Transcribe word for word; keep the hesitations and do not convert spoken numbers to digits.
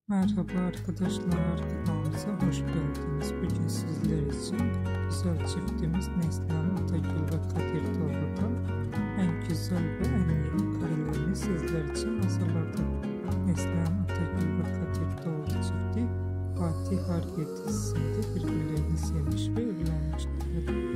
Merhaba arkadaşlar, kanalımıza hoş geldiniz. Bugün sizler için güzel çiftimiz Neslihan, Atagül ve ÖzçivitLove'dan en güzel ve en yeni karelerini sizler için hazırladım. Neslihan, Atagül ve ÖzçivitLove çifti Fatih Harbiye dizisinde birbirlerini sevmiş ve evlenmişler.